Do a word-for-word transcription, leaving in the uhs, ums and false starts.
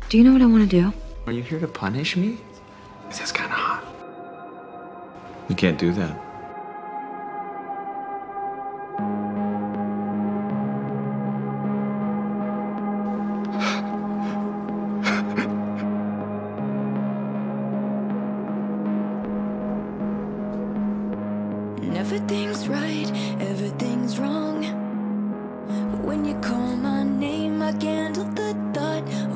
Do you know what I want to do? Are you here to punish me? Is this kind of hot? You can't do that. Everything's right, everything's wrong. But when you call my name, I can't help the thought